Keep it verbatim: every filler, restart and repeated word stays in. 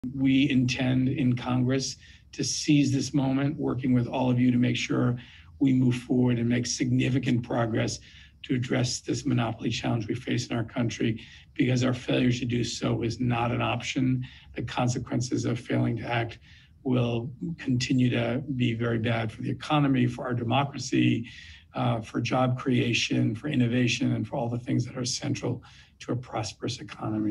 We intend in Congress to seize this moment, working with all of you to make sure we move forward and make significant progress to address this monopoly challenge we face in our country, because our failure to do so is not an option. The consequences of failing to act will continue to be very bad for the economy, for our democracy, uh, for job creation, for innovation, and for all the things that are central to a prosperous economy.